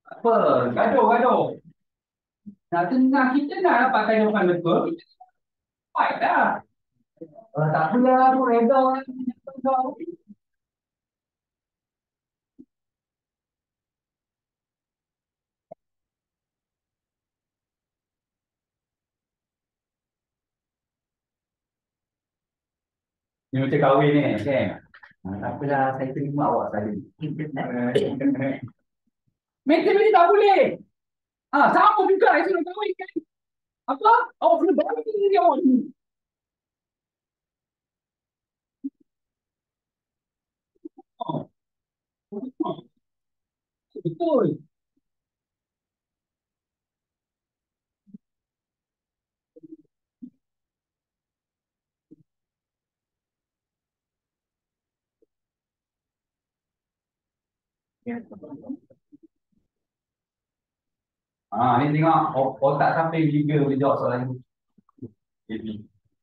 Apa? Gaduh. Nak tengah kita nak dapat kehidupan betul, kita fight dah. Tak apalah, aku reda. Ni macam kahwin ni, kan? Tak apalah, saya terima awak tadi. Mentally tak boleh. Sama juga saya suruh kahwin kan. Apa? Awak kena balik diri awak ni. Oh, betul. Ni tengok otak sampai juga boleh jawab soalan ni. Jadi,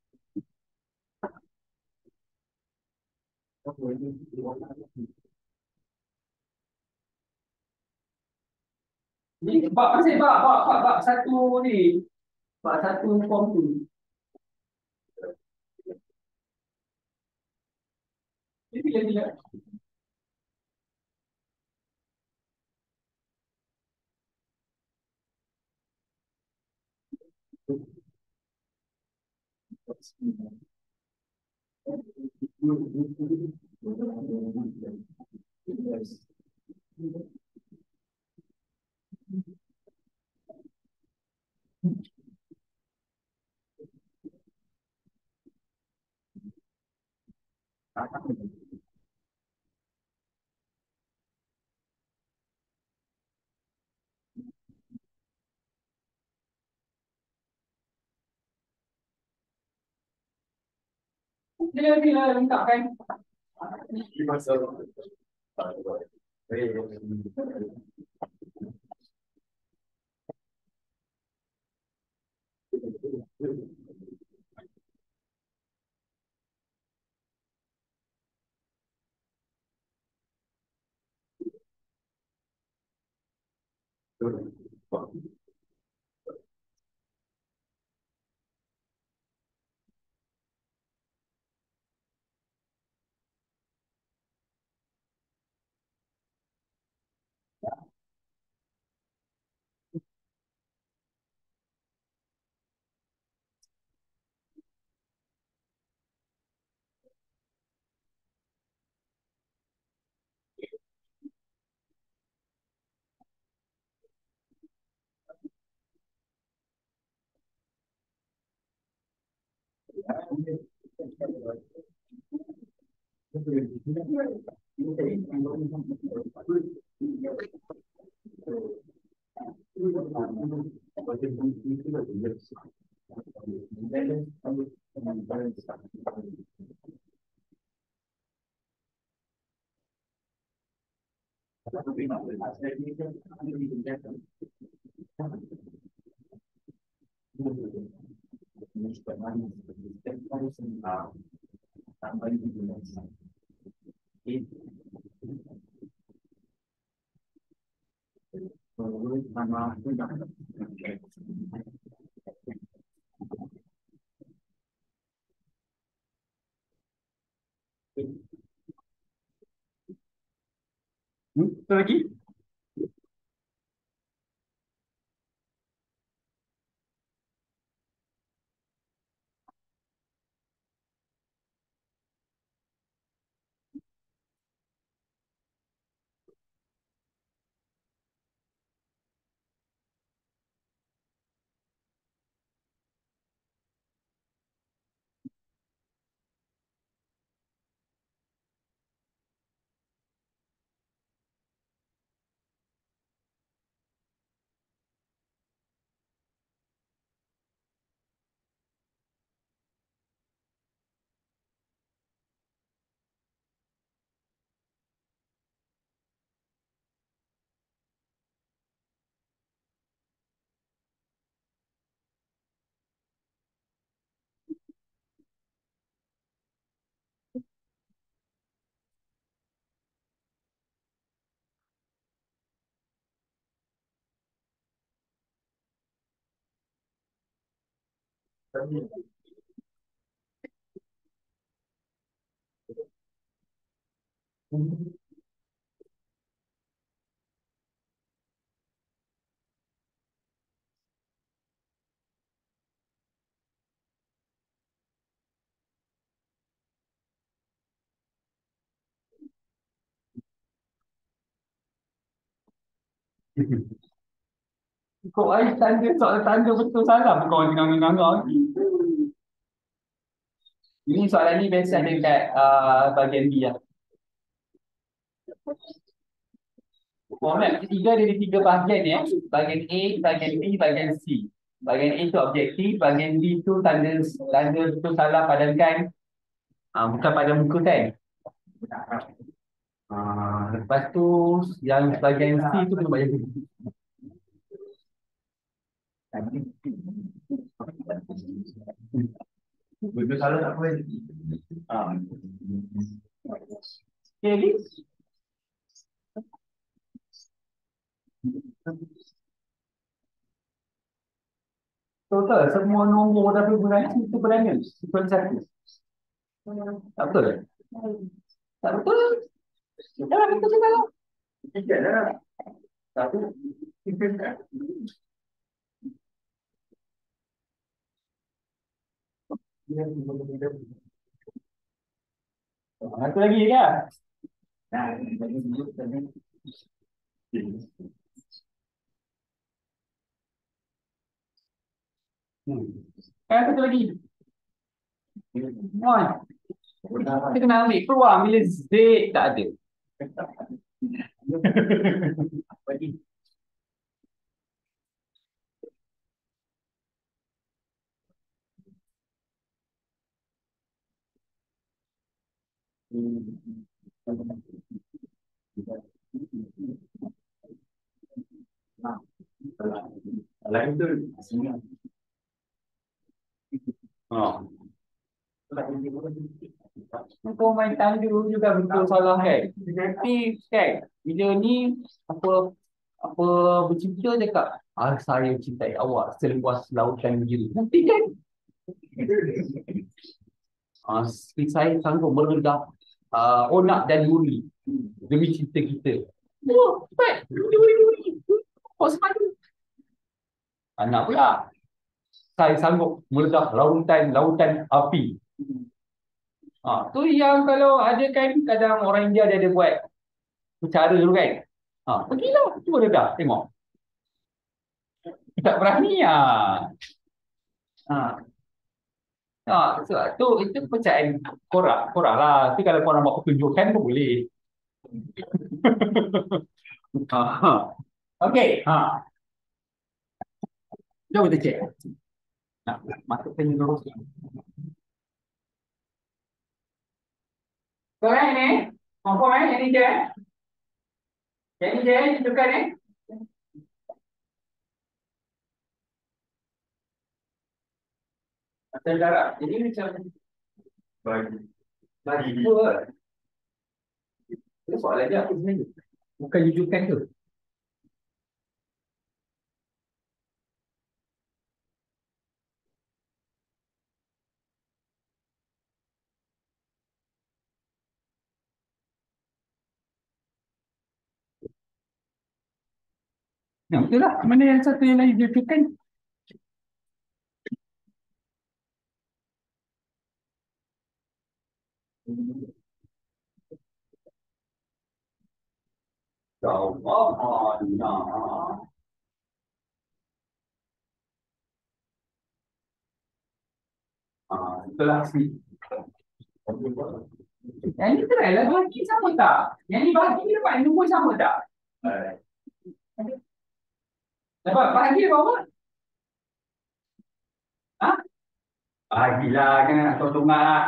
ni bab masih bab satu ni. Bab satu form tu. Dia bila-bila. Dia bila lengkapkan. Betul lagi? Kok ai tanda soal tanda betul salah kau tengah ngangau. Ini soalan ni biasa dekat bahagian B lah. Format ketiga dari tiga bahagian ya. Bahagian A, bahagian B, bahagian C. Bahagian A itu objektif, bahagian B itu tanda tanda betul salah padankan. Bukan pada muka kan. Lepas tu yang bahagian C tu kena bahagian B. Betul salah tak apa. Okay, lagi. Total semua nombor dan Fibonacci itu berapa? Sequence satu. Tak betul? Tak betul? Tak betul juga. Tiga dah. Satu. Tiga. Satu lagi kan? Nah, satu lagi. One. Kita kena ambil peluang bila Z tak ada. Bagi. Lain tu. Oh. Kau main tanda juga betul salah kan. Tapi kan bila ni apa bercinta cakap saya cintai awak seluas lautan biru. Nanti kan saya sanggup meredah onak dan duri demi cinta kita. Oh, baik. Duri. Kau sepatu. Anak pula. Saya sanggup meledak lautan api. Tu yang kalau ada kan kadang orang India dia ada buat cara dulu kan. Pergilah cuba ledak tengok. Tak berani ah. So, itu percayaan korang lah. Tapi kalau korang buat pertunjukan pun boleh. Okey. Jom kita cek. Masukkan dulu. Korang ni, confirm yang ni je. Yang ni je, tunjukkan ni. Atas darab. Jadi macam bagi dua. Itu soalan dia apa sebenarnya? Bukan jujukan tu. Betul lah. Mana yang satu yang lain jujukan? Itulah sih. Yang ni try lah bagi sama tak? Yang ni bagi ni dapat nombor sama tak? Dapat bagi berapa? Ha? Bagilah, jangan nak tolong lah.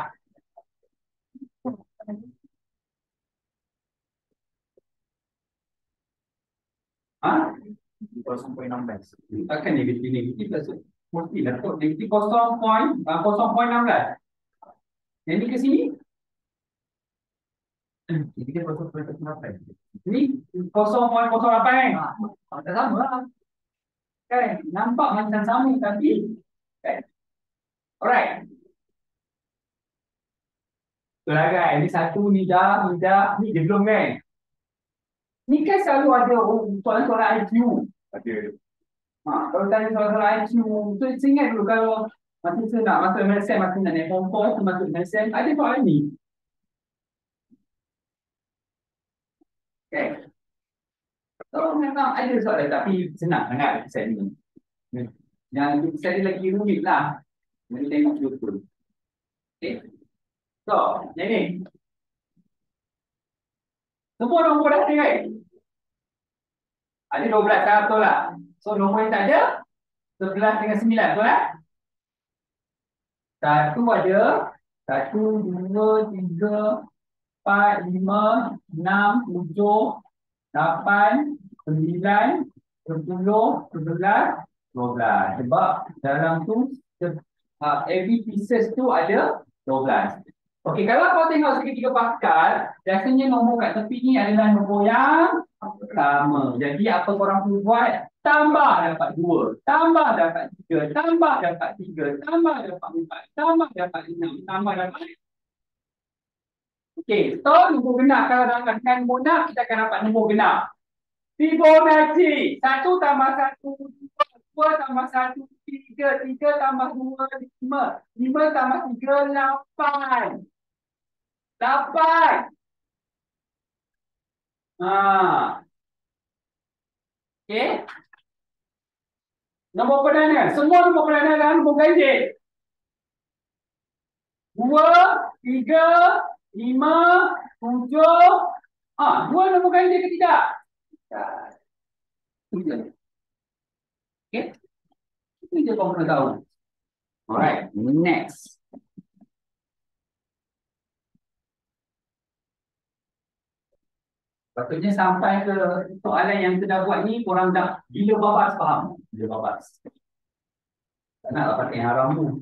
Ha? 0.16. Takkan negatif lah. Mesti lah kot. Negatif 0.16. Yang ni ke sini? Ini kan 0.08. Ini 0.08 kan? Tak sama lah. Kan? Nampak macam sama tapi kan? Alright. Betul lah kan? Ini satu ni dah, ni dah, ni dia belum kan? Ni kan selalu ada soalan-soalan IQ. Ada. Kalau tanya soalan-soalan IQ, so saya ingat dulu kalau masa saya nak masuk MSN, masa nak naik form 4, saya masuk MSN, ada soalan ni. Okay. So memang ada soalan, tapi senang sangat saya ni. Yang saya lagi rumit lah. Mari tengok betul. Okay. So, yang ni. Semua nombor dah ada kan? Ada 12 kan, betul lah. So, nombor yang tak ada, 11 dengan 9, betul lah? Satu ada, satu, dua, tiga, empat, lima, enam, tujuh, lapan, sembilan, 10, 11, 12. Sebab dalam tu, every pieces tu ada 12. Okey, kalau kau tengok segitiga Pascal, biasanya nombor kat tepi ni adalah nombor yang sama. Jadi apa korang perlu buat? Tambah dapat 2, tambah dapat 3, tambah dapat 3, tambah dapat 4, tambah dapat 6, tambah dapat. Okey, so nombor genap kalau dengan nombor genap kita akan dapat nombor genap. Fibonacci, 1 tambah 1, 2 tambah 1, 3, 3 tambah 2, 5, 5 tambah 3, 8. 8. Okey. Nombor perdana. Semua nombor perdana adalah nombor ganjil. 2, 3, 5, 7. 2 nombor ganjil ke tidak? Okey. Itu je kau kena tahu. Alright, next. Patutnya sampai ke soalan yang kita dah buat ni, korang dah gila babas faham? Gila babas. Tak naklah pakai yang haram tu.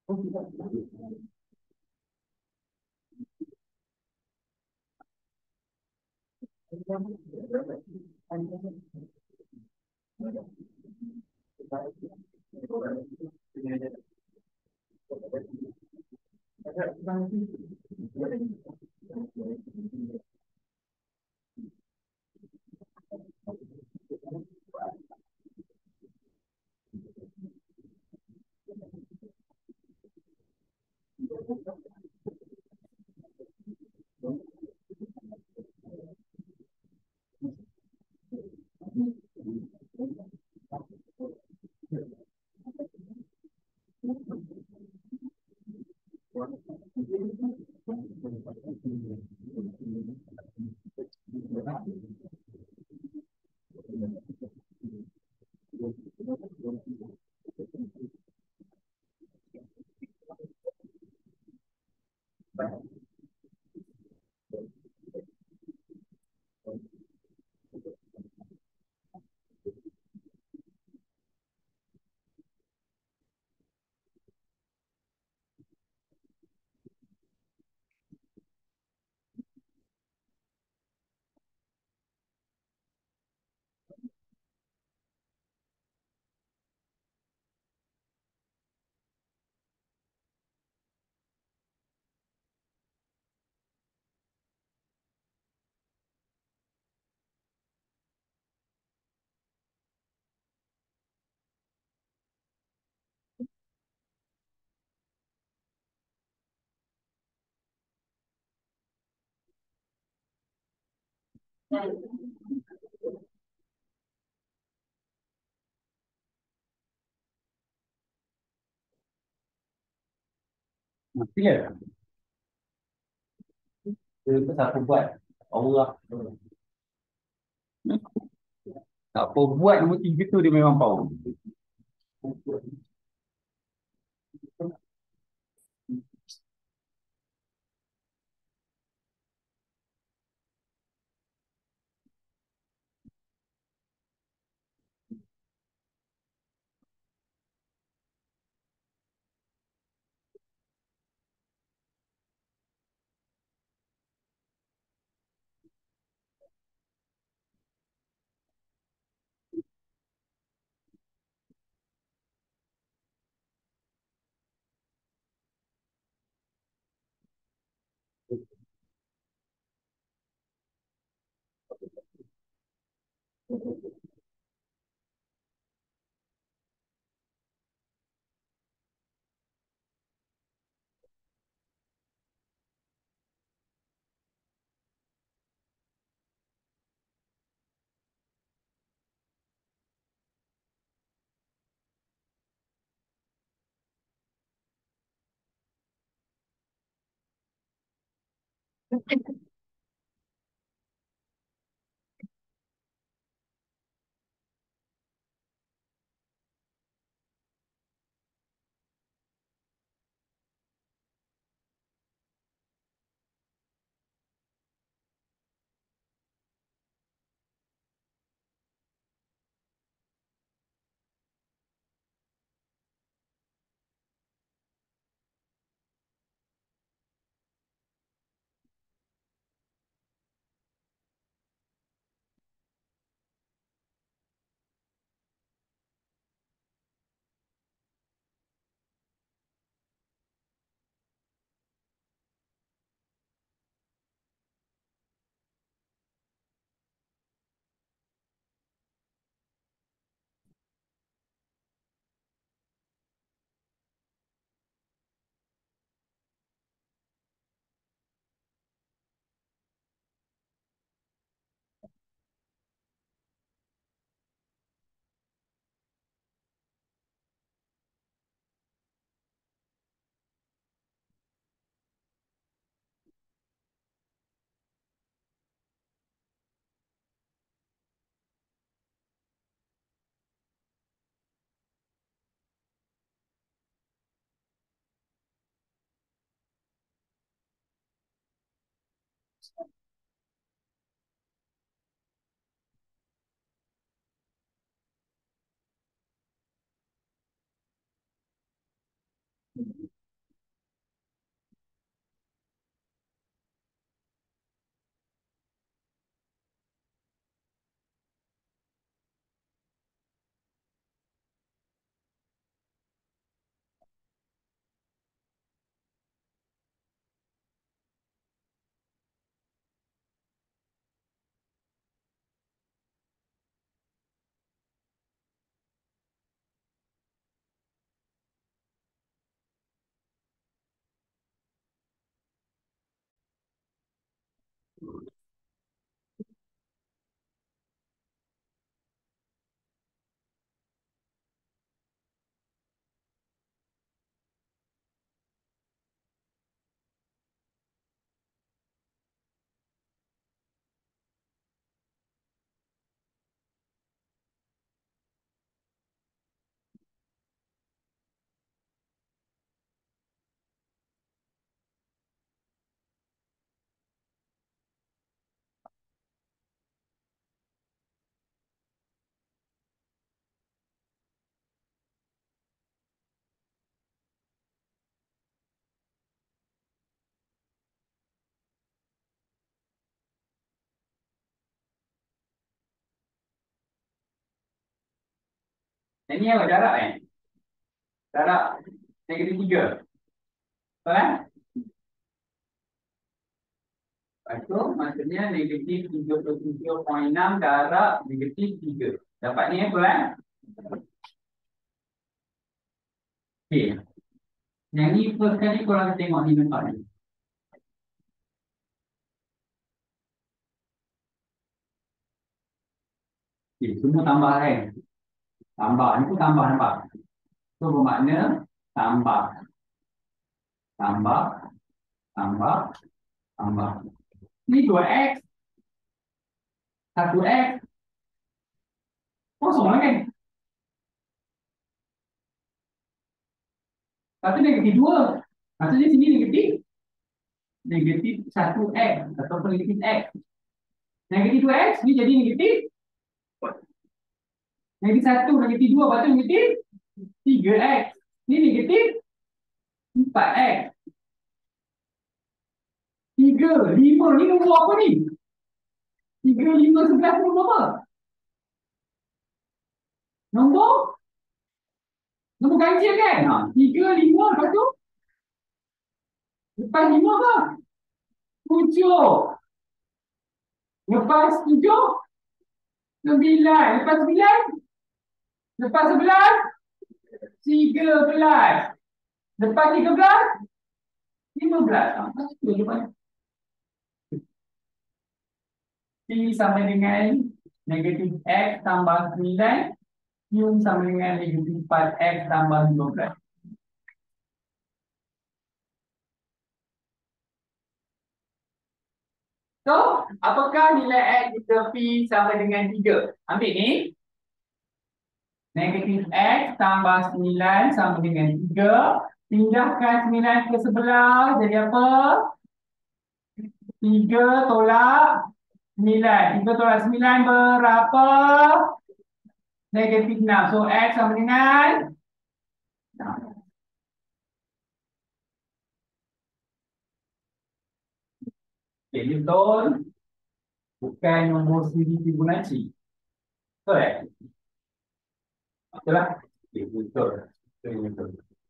Mesti ya. Itu siapa buat? Allah. Tak apa buat nombor tiga tu dia memang power. Yang ni apa? Darab eh? Darab negatif 3. Betul kan? Lepas tu maksudnya negatif 37.6 darab negatif 3. Dapat ni betul kan? Okey. Yang ni first kali korang tengok ni nampak ni. Okey, semua tambah kan? Tambah. Ni pun tambah nampak. So bermakna tambah, tambah, tambah, tambah. Ni 2x, 1x, kosong lah kan? Satu negatif 2. Maksudnya sini negatif, negatif 1x ataupun negatif x. Negatif 2x ni jadi negatif, negatif 1, negatif 2, lepas tu negatif 3x. Ni negatif 4x. 3, 5, ni nombor apa ni? 3, 5, 11 ni nombor apa? Nombor, nombor ganjil kan? 3, 5, lepas tu lepas 5 apa? 7. Lepas 7, 9. Lepas 9, lepas 11, 13. Lepas 13, 15. P sama dengan negatif X tambah 9. Q sama dengan negatif 4X tambah 15. So, apakah nilai X jika P sama dengan 3? Ambil ni. Negatif X tambah 9 sama dengan 3. Pindahkan 9 ke sebelah. Jadi apa? 3 tolak 9. 3 tolak 9 berapa? Negatif 6. So, X sama dengan 6. Jadi betul. Bukan nombor siri Fibonacci. Betul tak? Betul lah. Okay, betul. Betul.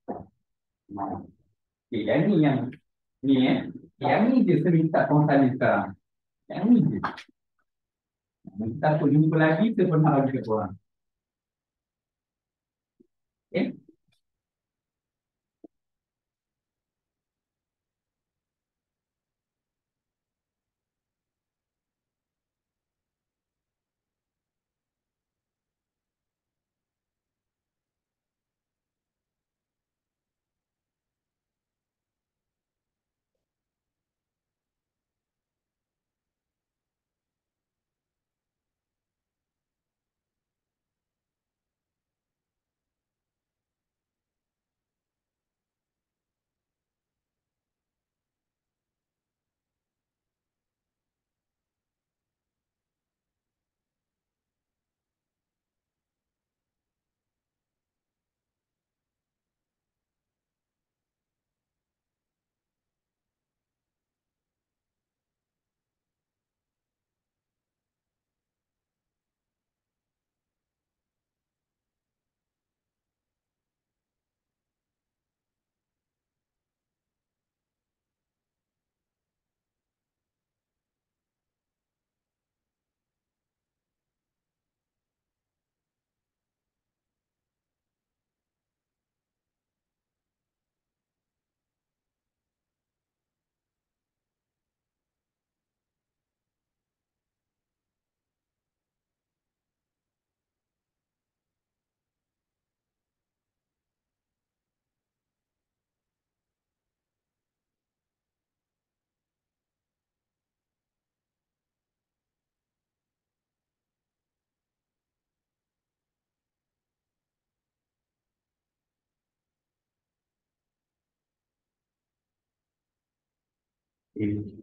Okay, yang ni yang ni je sering tak kontan ni sekarang. Yang ni je. Kita pun jumpa lagi, kita pernah lagi ke korang. Okay? Eh,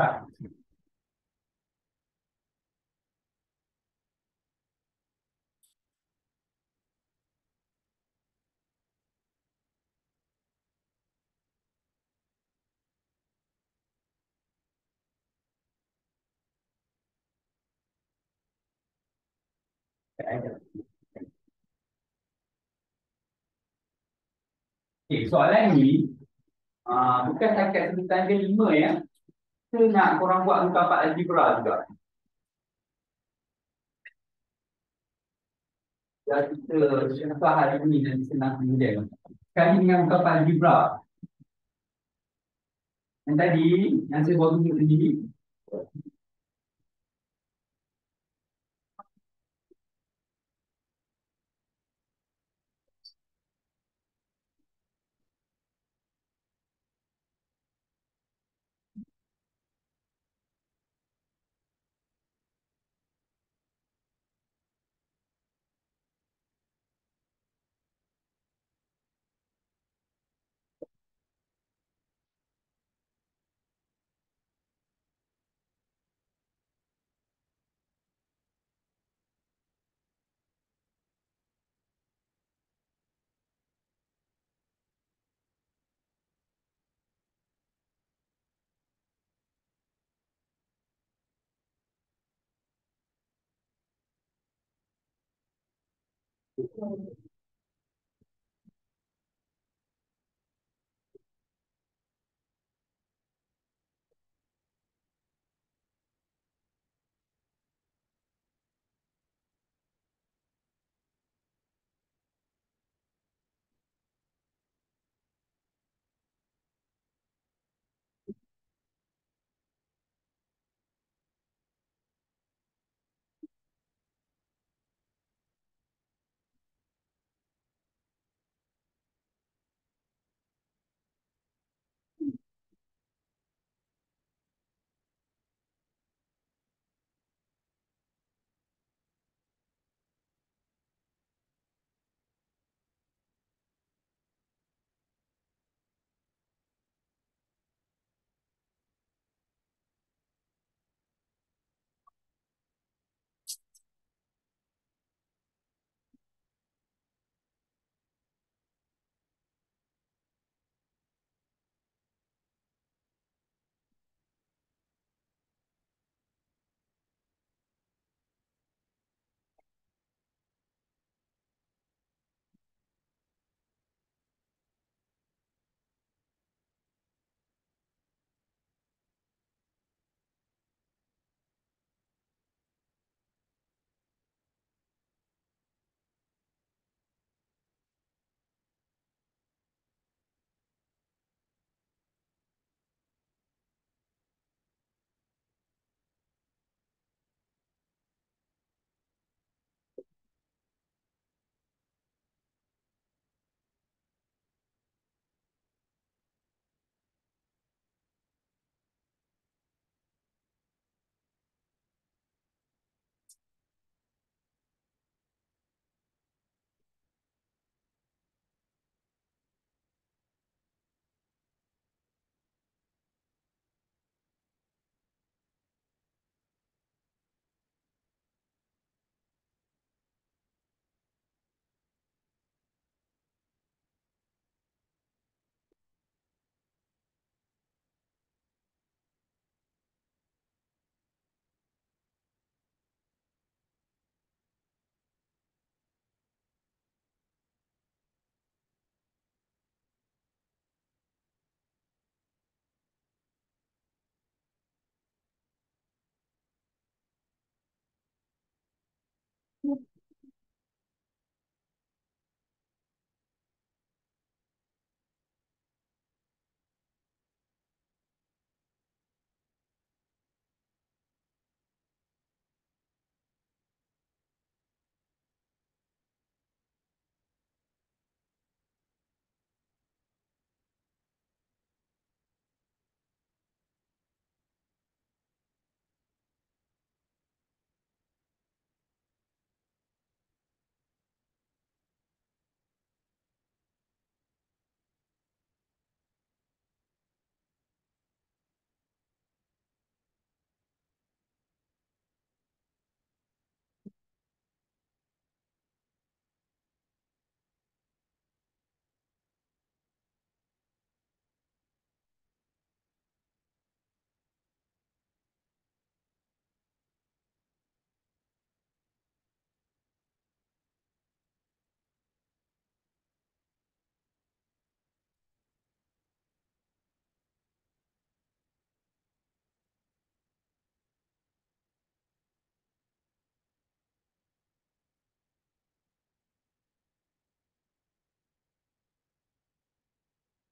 Okay, soalan ni bukan setakat sebutan dia 5 ya. Kita nak korang buat muka 4 algebra juga. Dan kita syarah hari ini nanti senang kemudian. Sekali dengan muka 4 algebra. Yang tadi, yang saya buat tunjuk tadi,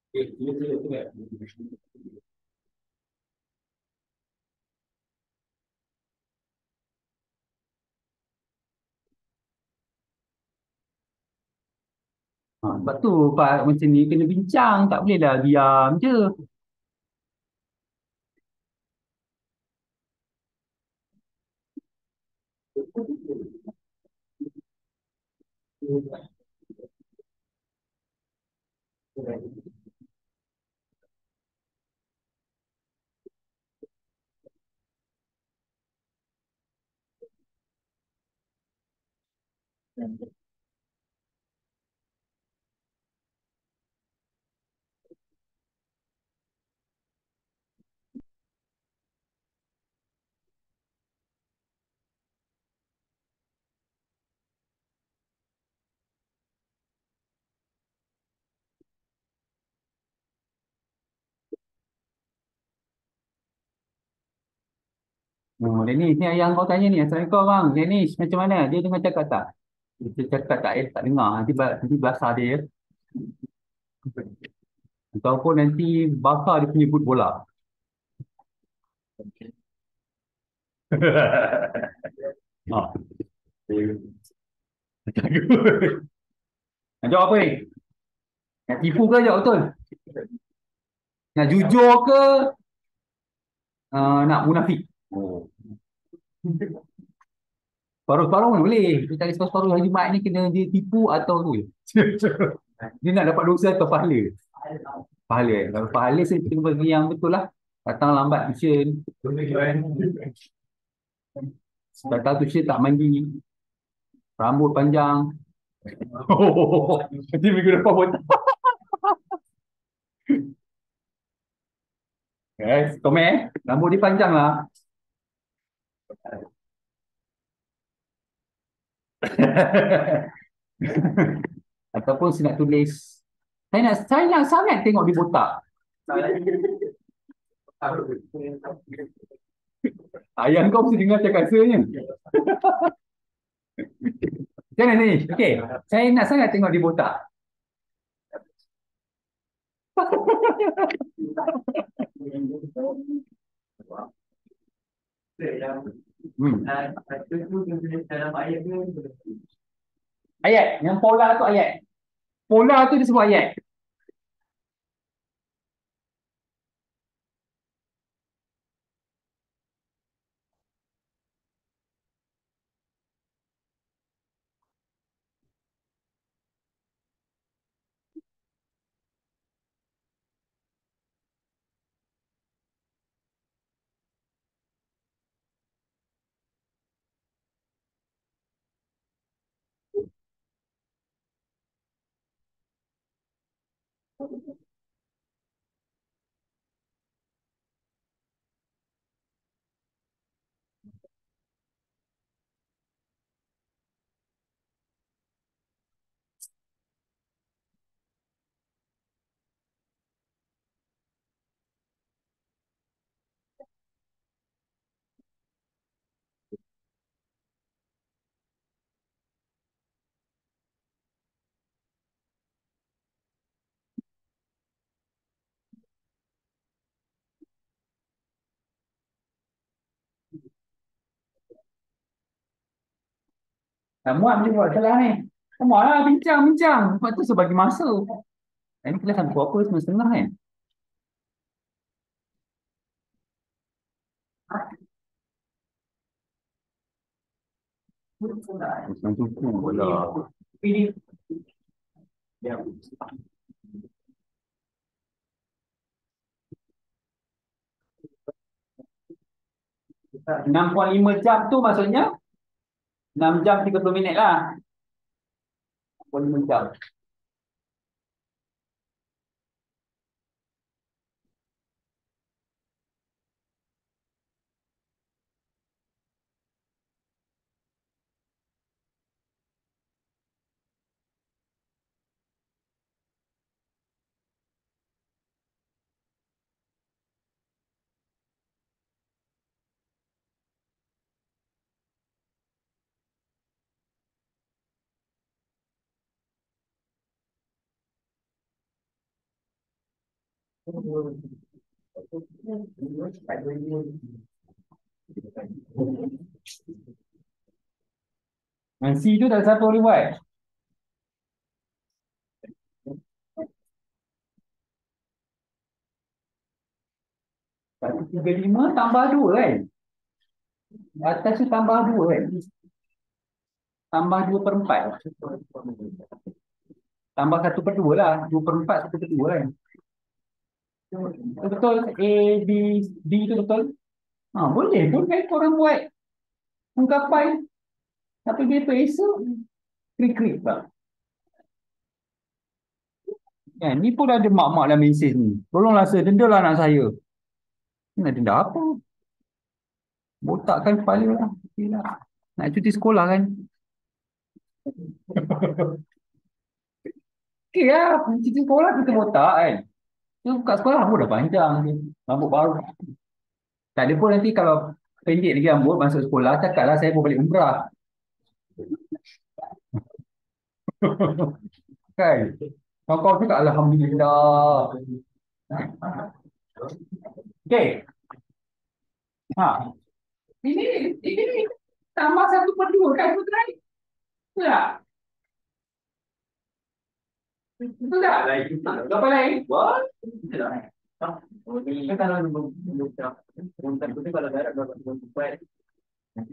Sebab tu Pak macam ni kena bincang, tak boleh lah diam je. Oh, Danish, ni yang kau tanya ni. Assalamualaikum bang. Danish, macam mana? Dia dengar cakap tak? Dia cakap tak, tak dengar. Nanti basah dia. Ataupun nanti bakar dia punya boot bola. Ha. Nak jawab apa ni? Nak tipu ke jawab betul? Nak jujur ke nak munafik? Oh. Paruh-paruh pun boleh. Dia cari separuh-paruh hari Jumaat ni kena dia tipu atau tu. Dia nak dapat dosa atau pahala? Pahala. Kalau pahala saya kena bagi yang betul lah. Datang lambat tuition. Datang tuition tak mandi. Rambut panjang. Nanti minggu depan pun. Komen. Rambut dia panjang lah. Ataupun saya nak tulis. Saya nak sangat tengok dia botak. Ayah kau mesti dengar cakap rasanya. Macam mana ni? Okey. Saya nak sangat tengok dia botak. Hmm. Ayat. Yang pola tu ayat. Pola tu dia sebut ayat. Muat je buat salah ni. Muat lah bincang-bincang. Lepas tu saya bagi masa. Ini kelas sampai pukul apa? Setengah-setengah kan? Macam tu pun lah. 6,5 jam tu maksudnya 6 jam 30 minit lah. 6,5 jam. C tu tak siapa boleh buat. 135 tambah 2 kan? Atas tu tambah 2 kan? Tambah 2 per 4. Tambah 1 per 2 lah. 2 per 4, 1 per 2 kan? Betul. A, B, D tu betul. Boleh pun kan korang buat ungkapan. Tapi dia tu esok. Krik-krik tak? Ni pun ada mak-mak dalam mesin ni. Tolonglah saya, dendalah anak saya. Nak denda apa? Botakkan kepala lah. Okay lah. Nak cuti sekolah kan? Okey lah. Cuti sekolah kita botak kan? Kat sekolah pun dah panjang je. Rambut baru. Tak ada pun nanti kalau pendek lagi rambut masuk sekolah, cakaplah saya pun balik umrah. Kan? Kau cakap Alhamdulillah. Okey. Ini tambah 1 per 2 kan? Betul tak? Betul tak? Betul tak? Apa lain? Betul tak? Ini kalau kalau darab dapat 24 nanti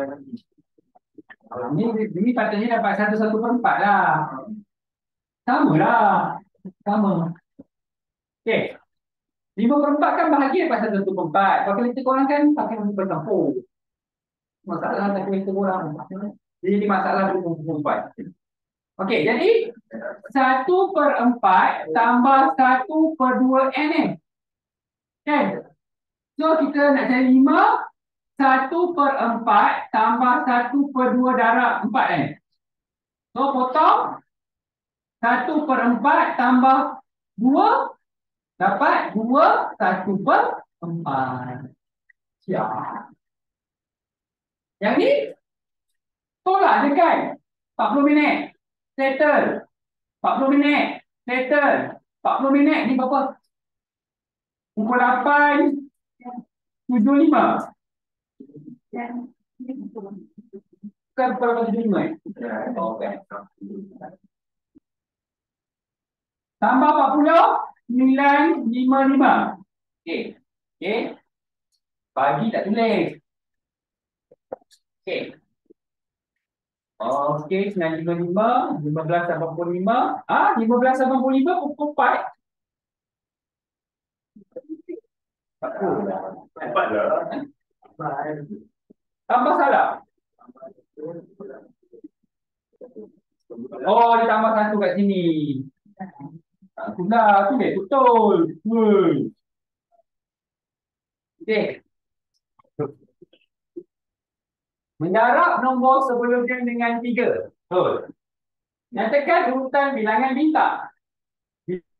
ini patutnya dapat 1/1/4 lah. Sama lah. Sama. Okey. 5/4 kan bahagia dapat 1/4. Kalau kita kurang kan pakai bercampur. Masalah tak kita kurang. Jadi masalah 24. Okey, jadi 1/4 tambah 1/2 NM. Kan? So kita nak cari 5, 1/4 tambah 1/2 darab 4 kan? So potong 1/4 tambah 2 dapat 2 1/4. Siap. Yang ni tolak je kan? 40 minit. Settle. 40 minit. Settle. 40 minit ni berapa? Pukul 8.75. Bukan pukul 8.75 Okay. Tambah 40, 9.55. Okey. Okey. Bagi tak tulis. Okey. Okey, 9.55, 15.85. 15.85 pukul 4. Empat lah. Tambah salah. Oh, dia tambah 1 kat sini. Itulah, tu dia betul. Okey. Mendarab nombor sebelumnya dengan 3. Betul. Nyatakan urutan bilangan bintang.